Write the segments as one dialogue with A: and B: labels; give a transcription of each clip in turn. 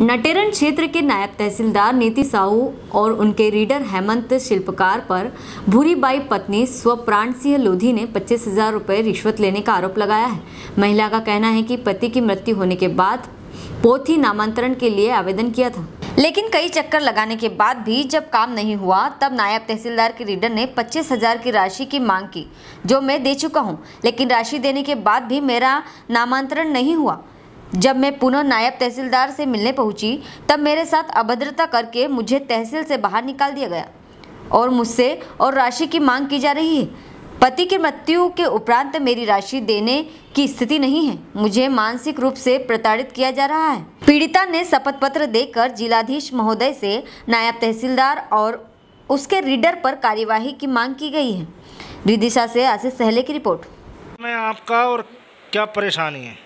A: नटेरन क्षेत्र के नायब तहसीलदार नीति साहू और उनके रीडर हेमंत शिल्पकार पर भूरीबाई पत्नी स्वप्राण सिंह लोधी ने 25,000 रुपये रिश्वत लेने का आरोप लगाया है। महिला का कहना है कि पति की मृत्यु होने के बाद पोथी नामांतरण के लिए आवेदन किया था, लेकिन कई चक्कर लगाने के बाद भी जब काम नहीं हुआ तब नायब तहसीलदार के रीडर ने 25,000 की राशि की मांग की, जो मैं दे चुका हूं, लेकिन राशि देने के बाद भी मेरा नामांतरण नहीं हुआ। जब मैं पुनः नायब तहसीलदार से मिलने पहुंची तब मेरे साथ अभद्रता करके मुझे तहसील से बाहर निकाल दिया गया और मुझसे और राशि की मांग की जा रही है। पति की मृत्यु के उपरांत मेरी राशि देने की स्थिति नहीं है। मुझे मानसिक रूप से प्रताड़ित किया जा रहा है। पीड़िता ने शपथ पत्र देकर जिलाधीश महोदय से नायब तहसीलदार और उसके रीडर पर कार्यवाही की मांग की गई है। विदिशा से आशीष सहले की रिपोर्ट।
B: मैं आपका और क्या परेशानी है,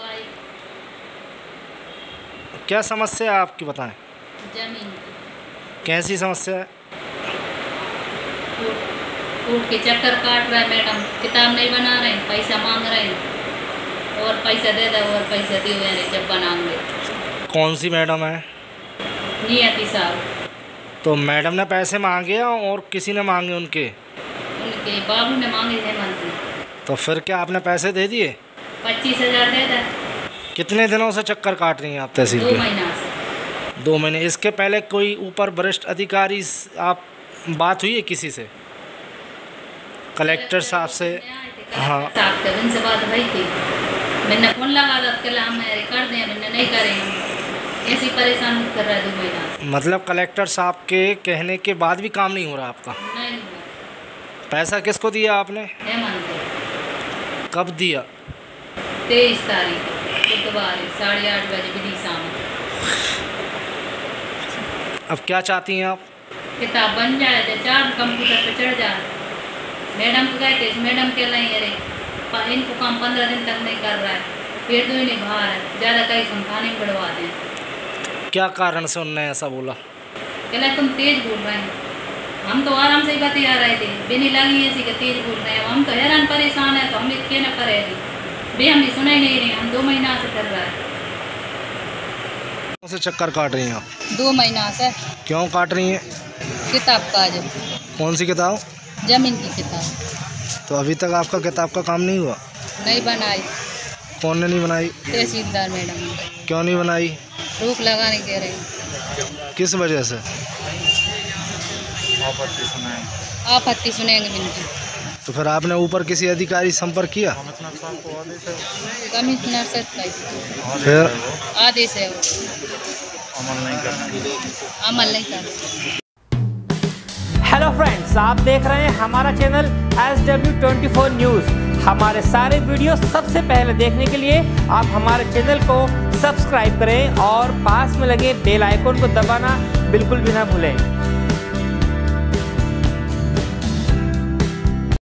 B: क्या समस्या है आपकी, बताएं।
C: जमीन
B: कैसी समस्या है?
C: कोर्ट के चक्कर काट रहा है मैडम, किताब नहीं बना रहे हैं, पैसा मांग रहे हैं और पैसा दे दो और पैसा दिए हुए जब बनाएंगे।
B: कौन सी मैडम है?
C: नियति साहब।
B: तो मैडम ने पैसे मांगे और किसी ने मांगे? उनके
C: बाबू ने मांगे हेमंत ने।
B: तो फिर क्या आपने पैसे दे दिए?
C: 25,000 दे दा।
B: कितने दिनों से चक्कर काट रही हैं आप तहसील के?
C: 2 महीना से।
B: 2 महीने। इसके पहले कोई ऊपर वरिष्ठ अधिकारी आप बात हुई है किसी से, कलेक्टर साहब से? हाँ,
C: साहब के दिन से बात हुई थी। मैंने फोन लगा था कि हम कर दें, मैंने नहीं करें। ऐसी परेशान कर रहा है 2 महीना से।
B: मतलब कलेक्टर साहब के कहने के बाद भी काम नहीं हो रहा आपका?
C: नहीं।
B: पैसा किसको दिया आपने?
C: हेमंत।
B: कब दिया?
C: 23 तारीख बुधवार 8:30 बजे विदिशा में।
B: अब क्या चाहती हैं आप?
C: किताब बन जाए, 4 कंप्यूटर पे चढ़ जाए। मैडम को कहते, मैडम के नहीं, अरे इनको काम 15 दिन तक नहीं कर रहा है, पेट दो ही नहीं बाहर है, ज़्यादा कहीं हम खाने में बढ़वा दें।
B: क्या कारण से उन्होंने ऐसा बोला?
C: कहला तुम तेज बोल रहे हैं। हम तो आराम से ही बतिया रहे थे, बिनी लगी ऐसी कि तेज बोल रहे हैं। हम तो हैरान परेशान है, तो हम इसके न करेगी बे, हम भी सुना ही नहीं रहे। हम 2 महीना से कर रहा है।
B: से चक्कर काट रही हैं आप?
C: 2 महीना से।
B: क्यों काट रही हैं?
C: किताब का जो।
B: कौन सी किताब?
C: जमीन की किताब।
B: तो अभी तक आपका किताब का काम नहीं हुआ?
C: नहीं बनाई।
B: कौन ने नहीं बनाई?
C: तहसीलदार मैडम ने।
B: क्यों नहीं बनाई?
C: रोक लगाने दे रहे।
B: किस वजह से?
C: आपत्ति सुनेंगे बिल्कुल।
B: तो फिर आपने ऊपर किसी अधिकारी संपर्क किया?
C: कमिश्नर से
B: फिर
C: आदेश है, अमल नहीं कर।
D: हेलो फ्रेंड्स, आप देख रहे हैं हमारा चैनल SW24 न्यूज़। हमारे सारे वीडियो सबसे पहले देखने के लिए आप हमारे चैनल को सब्सक्राइब करें और पास में लगे बेल आइकन को दबाना बिल्कुल भी ना भूलें।